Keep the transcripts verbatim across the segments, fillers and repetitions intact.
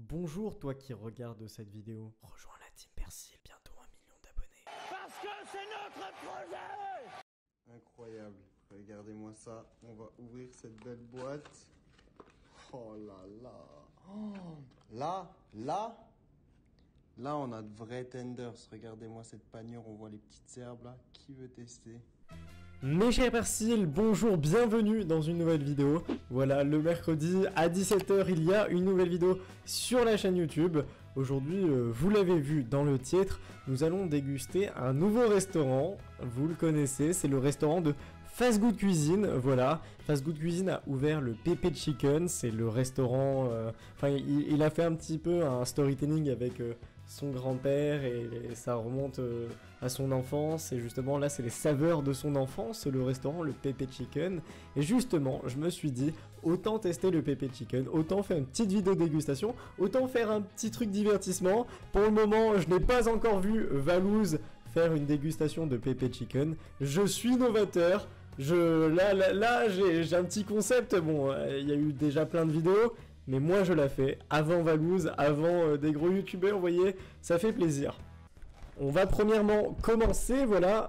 Bonjour toi qui regardes cette vidéo, rejoins la team Persil, bientôt un million d'abonnés. Parce que c'est notre projet. Incroyable, regardez-moi ça, on va ouvrir cette belle boîte. Oh là là, oh, là, là, là on a de vrais tenders, regardez-moi cette panière, on voit les petites herbes là, qui veut tester? Mes chers Persil, bonjour, bienvenue dans une nouvelle vidéo. Voilà, le mercredi à dix-sept heures, il y a une nouvelle vidéo sur la chaîne YouTube. Aujourd'hui, euh, vous l'avez vu dans le titre, nous allons déguster un nouveau restaurant. Vous le connaissez, c'est le restaurant de Fast Good Cuisine. Voilà, Fast Good Cuisine a ouvert le Pepe Chicken, c'est le restaurant... Euh, enfin, il, il a fait un petit peu un storytelling avec... Euh, son grand-père et, et ça remonte euh, à son enfance et justement là c'est les saveurs de son enfance, le restaurant, le Pepe Chicken. Et justement je me suis dit autant tester le Pepe Chicken, autant faire une petite vidéo dégustation, autant faire un petit truc divertissement. Pour le moment je n'ai pas encore vu Valouz faire une dégustation de Pepe Chicken, je suis novateur. Je, là, là, là j'ai un petit concept, bon il euh, y a eu déjà plein de vidéos, mais moi je la fais avant Valouz, avant euh, des gros youtubeurs, vous voyez, ça fait plaisir. On va premièrement commencer, voilà.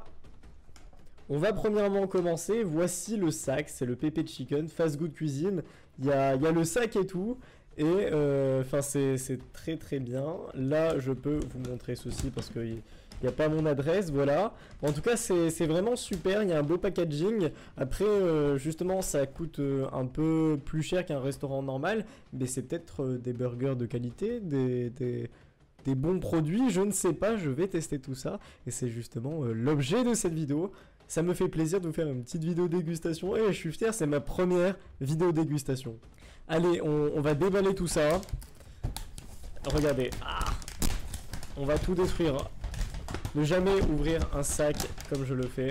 On va premièrement commencer, voici le sac, c'est le Pepe Chicken, Fast Good Cuisine. Il y a, y a le sac et tout, et enfin euh, c'est très très bien. Là je peux vous montrer ceci parce que... il n'y a pas mon adresse, voilà. En tout cas, c'est vraiment super, il y a un beau packaging. Après, euh, justement, ça coûte euh, un peu plus cher qu'un restaurant normal, mais c'est peut-être euh, des burgers de qualité, des, des, des bons produits, je ne sais pas, je vais tester tout ça. Et c'est justement euh, l'objet de cette vidéo. Ça me fait plaisir de vous faire une petite vidéo dégustation, et je suis fier, c'est ma première vidéo dégustation. Allez, on, on va déballer tout ça. Regardez, ah, on va tout détruire. Ne jamais ouvrir un sac comme je le fais.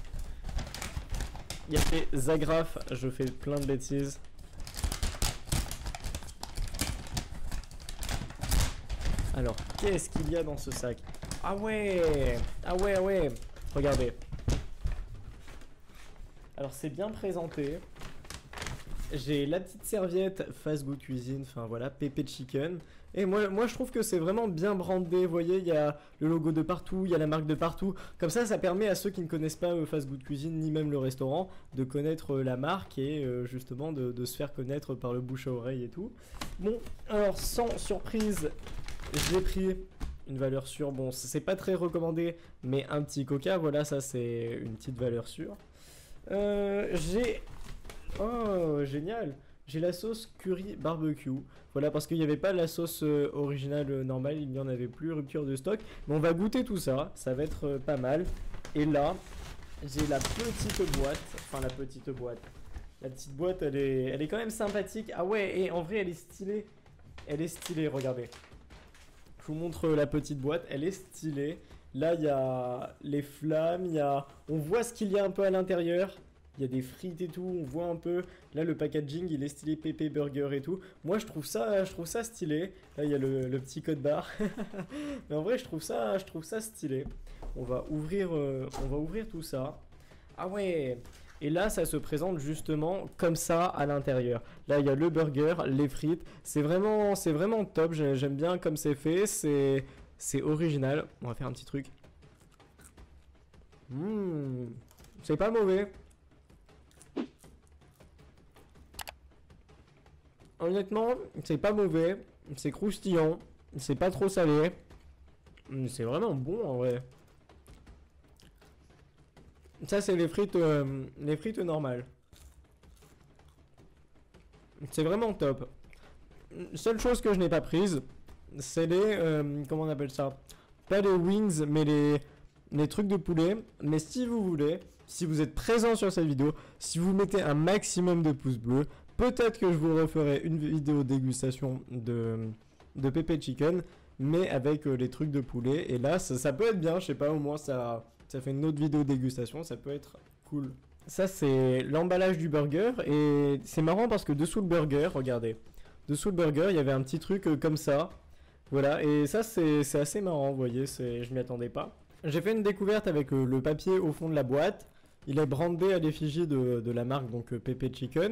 Il y a des agrafes, je fais plein de bêtises. Alors, qu'est-ce qu'il y a dans ce sac? Ah ouais, ah ouais, ah ouais. Regardez. Alors, c'est bien présenté. J'ai la petite serviette Fast Good Cuisine, enfin voilà, Pepe Chicken. Et moi, moi je trouve que c'est vraiment bien brandé, vous voyez, il y a le logo de partout, il y a la marque de partout. Comme ça, ça permet à ceux qui ne connaissent pas euh, Fast Good Cuisine, ni même le restaurant, de connaître euh, la marque et euh, justement de, de se faire connaître par le bouche à oreille et tout. Bon, alors sans surprise, j'ai pris une valeur sûre. Bon, c'est pas très recommandé, mais un petit coca, voilà, ça c'est une petite valeur sûre. Euh, j'ai... Oh, génial! J'ai la sauce curry barbecue. Voilà, parce qu'il n'y avait pas la sauce euh, originale euh, normale, il n'y en avait plus, rupture de stock. Mais on va goûter tout ça, ça va être euh, pas mal. Et là, j'ai la petite boîte, enfin la petite boîte. La petite boîte, elle est, elle est quand même sympathique. Ah ouais, et en vrai, elle est stylée. Elle est stylée, regardez. Je vous montre la petite boîte, elle est stylée. Là, il y a les flammes, il y a... On voit ce qu'il y a un peu à l'intérieur. Il y a des frites et tout, on voit un peu. Là, le packaging, il est stylé Pepe Burger et tout. Moi, je trouve ça, je trouve ça stylé. Là, il y a le, le petit code barre. Mais en vrai, je trouve ça, je trouve ça stylé. On va ouvrir, euh, on va ouvrir tout ça. Ah ouais. Et là, ça se présente justement comme ça à l'intérieur. Là, il y a le burger, les frites. C'est vraiment, c'est vraiment top. J'aime bien comme c'est fait. C'est, c'est original. On va faire un petit truc. Mmh. C'est pas mauvais. Honnêtement, c'est pas mauvais, c'est croustillant, c'est pas trop salé, c'est vraiment bon en vrai. Ça c'est les frites, euh, les frites normales. C'est vraiment top. Seule chose que je n'ai pas prise, c'est les, euh, comment on appelle ça? Pas les wings, mais les, les trucs de poulet. Mais si vous voulez, si vous êtes présent sur cette vidéo, si vous mettez un maximum de pouces bleus, peut-être que je vous referai une vidéo dégustation de, de Pepe Chicken, mais avec euh, les trucs de poulet. Et là, ça, ça peut être bien, je sais pas, au moins ça, ça fait une autre vidéo dégustation, ça peut être cool. Ça, c'est l'emballage du burger, et c'est marrant parce que dessous le burger, regardez, dessous le burger, il y avait un petit truc euh, comme ça. Voilà, et ça, c'est assez marrant, vous voyez, je m'y attendais pas. J'ai fait une découverte avec euh, le papier au fond de la boîte. Il est brandé à l'effigie de, de la marque, donc euh, Pepe Chicken.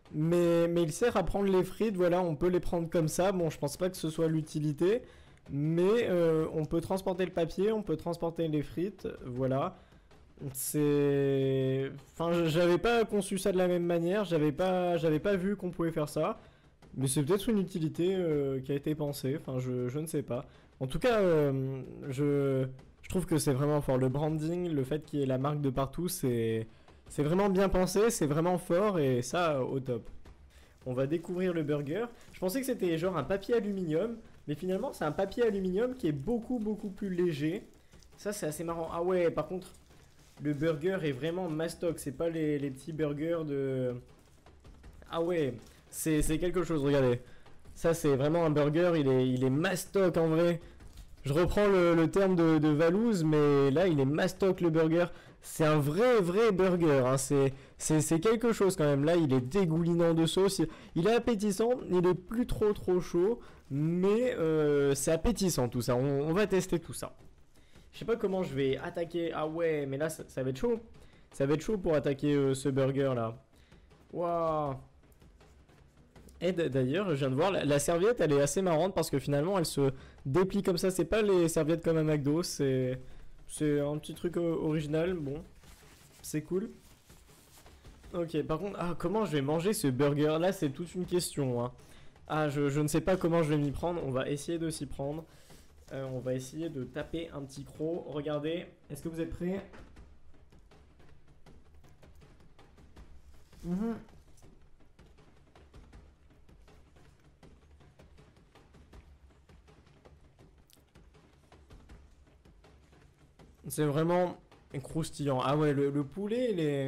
Mais, mais il sert à prendre les frites, voilà, on peut les prendre comme ça. Bon, je pense pas que ce soit l'utilité, mais euh, on peut transporter le papier, on peut transporter les frites, voilà. C'est... Enfin, j'avais pas conçu ça de la même manière, j'avais pas, j'avais pas vu qu'on pouvait faire ça. Mais c'est peut-être une utilité euh, qui a été pensée, enfin, je, je ne sais pas. En tout cas, euh, je, je trouve que c'est vraiment fort. Le branding, le fait qu'il y ait la marque de partout, c'est... C'est vraiment bien pensé, c'est vraiment fort et ça, au top. On va découvrir le burger. Je pensais que c'était genre un papier aluminium, mais finalement c'est un papier aluminium qui est beaucoup beaucoup plus léger. Ça c'est assez marrant. Ah ouais, par contre, le burger est vraiment mastoc, c'est pas les, les petits burgers de... Ah ouais, c'est quelque chose, regardez. Ça c'est vraiment un burger, il est, il est mastoc en vrai. Je reprends le, le terme de, de Valouz, mais là il est mastoc le burger. C'est un vrai vrai burger, hein. C'est quelque chose quand même. Là il est dégoulinant de sauce, il est appétissant, il est plus trop trop chaud, mais euh, c'est appétissant tout ça, on, on va tester tout ça. Je sais pas comment je vais attaquer, ah ouais mais là ça, ça va être chaud. Ça va être chaud pour attaquer euh, ce burger là. Waouh. Et d'ailleurs je viens de voir, la, la serviette elle est assez marrante parce que finalement elle se déplie comme ça, c'est pas les serviettes comme à McDo, c'est... C'est un petit truc original, bon, c'est cool. Ok, par contre, ah, comment je vais manger ce burger? Là, c'est toute une question. Hein. Ah, je, je ne sais pas comment je vais m'y prendre. On va essayer de s'y prendre. Euh, on va essayer de taper un petit croc. Regardez, est-ce que vous êtes prêts? Mmh. C'est vraiment croustillant. Ah ouais, le, le poulet, il est...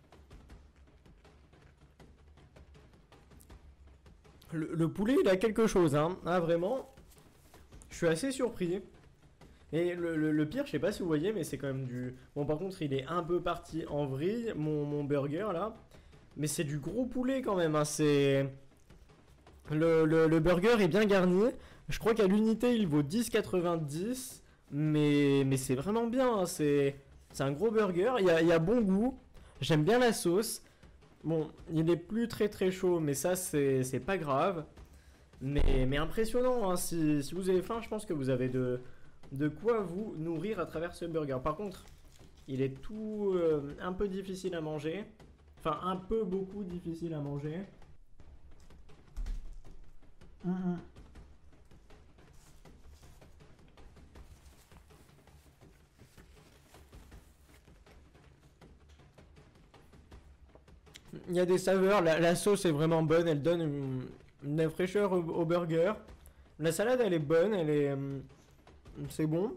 Le, le poulet, il a quelque chose, hein. Ah, vraiment. Je suis assez surpris. Et le, le, le pire, je sais pas si vous voyez, mais c'est quand même du... Bon, par contre, il est un peu parti en vrille, mon, mon burger, là. Mais c'est du gros poulet, quand même, hein. C'est... Le, le, le burger est bien garni. Je crois qu'à l'unité, il vaut dix quatre-vingt-dix. Mais, mais c'est vraiment bien, hein. c'est un gros burger, il y a, il y a bon goût, j'aime bien la sauce. Bon, il est plus très très chaud, mais ça c'est pas grave. Mais, mais impressionnant, hein. si, si vous avez faim, je pense que vous avez de, de quoi vous nourrir à travers ce burger. Par contre, il est tout euh, un peu difficile à manger. Enfin, un peu beaucoup difficile à manger. Mmh. Il y a des saveurs, la, la sauce est vraiment bonne, elle donne une, une fraîcheur au, au burger. La salade elle est bonne, elle est... c'est bon.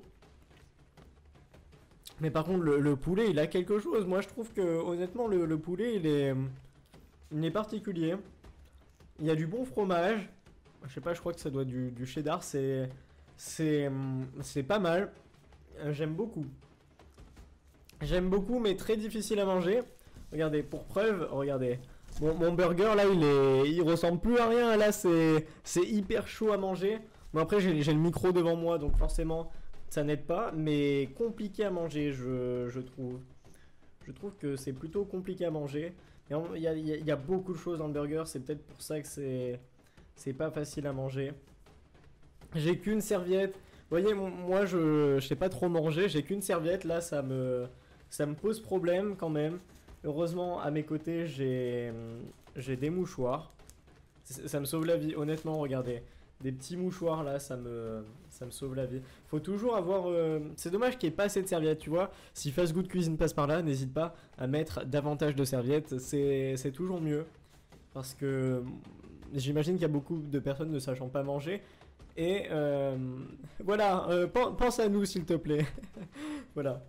Mais par contre le, le poulet il a quelque chose, moi je trouve que honnêtement le, le poulet il est... il est particulier. Il y a du bon fromage. Je sais pas, je crois que ça doit être du, du cheddar, c'est... c'est... c'est pas mal. J'aime beaucoup. J'aime beaucoup mais très difficile à manger. Regardez, pour preuve, regardez. Bon, mon burger là, il est, il ressemble plus à rien. Là, c'est, c'est hyper chaud à manger. Bon après, j'ai le micro devant moi, donc forcément, ça n'aide pas. Mais compliqué à manger, je, je trouve. Je trouve que c'est plutôt compliqué à manger. Il y a, y, a, y a beaucoup de choses dans le burger. C'est peut-être pour ça que c'est, c'est pas facile à manger. J'ai qu'une serviette. Vous voyez, moi, je, je sais pas trop manger. J'ai qu'une serviette. Là, ça me, ça me pose problème quand même. Heureusement, à mes côtés, j'ai j'ai des mouchoirs. Ça me sauve la vie, honnêtement, regardez. Des petits mouchoirs, là, ça me, ça me sauve la vie. Faut toujours avoir... Euh... C'est dommage qu'il n'y ait pas assez de serviettes, tu vois. Si Fast Good Cuisine passe par là, n'hésite pas à mettre davantage de serviettes. C'est toujours mieux. Parce que j'imagine qu'il y a beaucoup de personnes ne sachant pas manger. Et euh... voilà, euh, pense à nous, s'il te plaît. Voilà.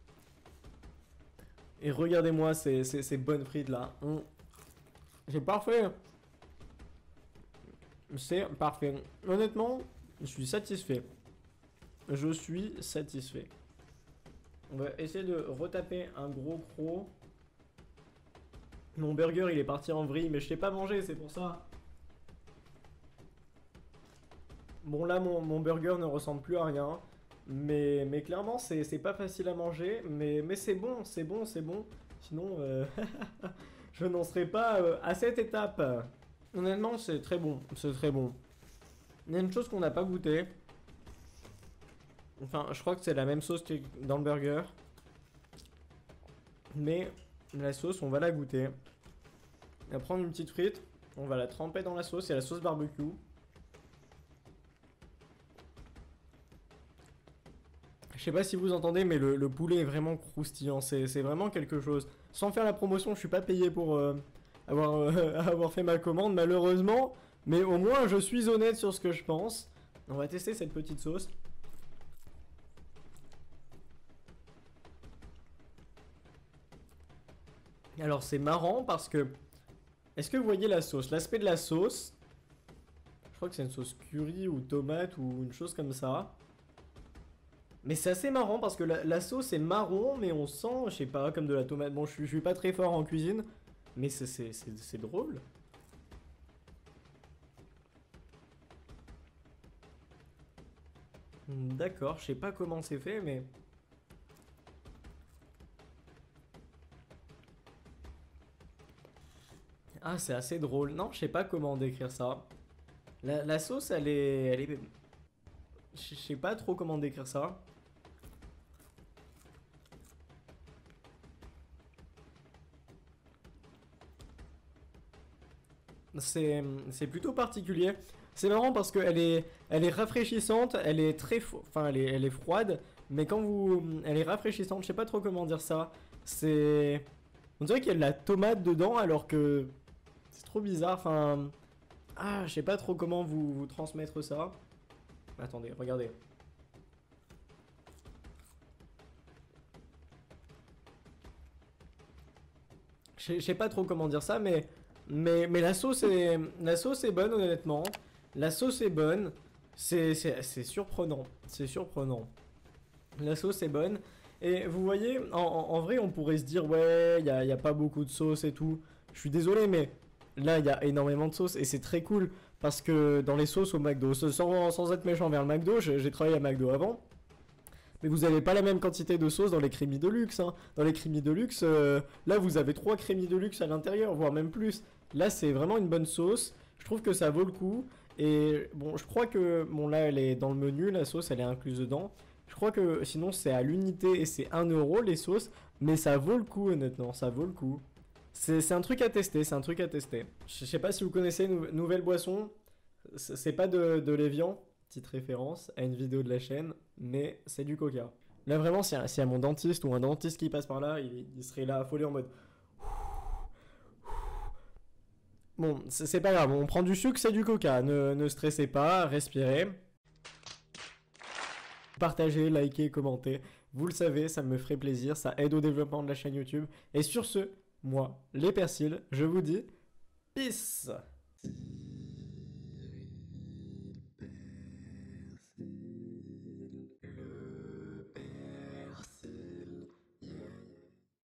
Et regardez-moi ces, ces, ces bonnes frites là. Mmh. C'est parfait. C'est parfait. Honnêtement, je suis satisfait. Je suis satisfait. On va essayer de retaper un gros croc. Mon burger il est parti en vrille, mais je t'ai pas mangé, c'est pour ça. Bon là mon, mon burger ne ressemble plus à rien. Mais, mais clairement, c'est pas facile à manger, mais, mais c'est bon, c'est bon, c'est bon. Sinon, euh, je n'en serai pas euh, à cette étape. Honnêtement, c'est très bon, c'est très bon. Il y a une chose qu'on n'a pas goûté. Enfin, je crois que c'est la même sauce que dans le burger. Mais la sauce, on va la goûter. On va prendre une petite frite. On va la tremper dans la sauce. C'est la sauce barbecue. Je sais pas si vous entendez, mais le, le poulet est vraiment croustillant. C'est vraiment quelque chose. Sans faire la promotion, je suis pas payé pour euh, avoir, euh, avoir fait ma commande, malheureusement. Mais au moins, je suis honnête sur ce que je pense. On va tester cette petite sauce. Alors, c'est marrant parce que... Est-ce que vous voyez la sauce? L'aspect de la sauce... Je crois que c'est une sauce curry ou tomate ou une chose comme ça. Mais c'est assez marrant parce que la, la sauce est marron, mais on sent, je sais pas, comme de la tomate. Bon, je, je suis pas très fort en cuisine, mais c'est drôle. D'accord, je sais pas comment c'est fait, mais... Ah, c'est assez drôle. Non, je sais pas comment décrire ça. La, la sauce, elle est... Elle est... Je sais pas trop comment décrire ça. C'est c'est plutôt particulier. C'est marrant parce qu'elle est, elle est rafraîchissante, elle est très... Enfin, elle est, elle est froide, mais quand vous... Elle est rafraîchissante, je sais pas trop comment dire ça. C'est... On dirait qu'il y a de la tomate dedans alors que... C'est trop bizarre, enfin... Ah, je sais pas trop comment vous, vous transmettre ça. Attendez, regardez. Je sais pas trop comment dire ça, mais... Mais, mais la sauce est... La sauce est bonne, honnêtement. La sauce est bonne. C'est surprenant. C'est surprenant. La sauce est bonne. Et vous voyez, en, en, en vrai, on pourrait se dire, ouais, il n'y a, y a pas beaucoup de sauce et tout. Je suis désolé, mais là, il y a énormément de sauce et c'est très cool. Parce que dans les sauces au McDo, sans, sans être méchant vers le McDo, j'ai travaillé à McDo avant. Mais vous n'avez pas la même quantité de sauce dans les crémis de luxe. Hein. Dans les crémis de luxe, euh, là, vous avez trois crémis de luxe à l'intérieur, voire même plus. Là, c'est vraiment une bonne sauce. Je trouve que ça vaut le coup. Et bon, je crois que... Bon, là, elle est dans le menu. La sauce, elle est incluse dedans. Je crois que sinon, c'est à l'unité et c'est un euro les sauces. Mais ça vaut le coup, honnêtement. Ça vaut le coup. C'est un truc à tester. C'est un truc à tester. Je sais pas si vous connaissez nou Nouvelle Boisson. C'est pas de, de l'Evian. Petite référence à une vidéo de la chaîne. Mais c'est du coca. Là, vraiment, s'il y, y a mon dentiste ou un dentiste qui passe par là, il, il serait là affolé en mode... Bon, c'est pas grave, on prend du sucre, c'est du coca, ne, ne stressez pas, respirez. Partagez, likez, commentez, vous le savez, ça me ferait plaisir, ça aide au développement de la chaîne YouTube. Et sur ce, moi, les persils, je vous dis, peace.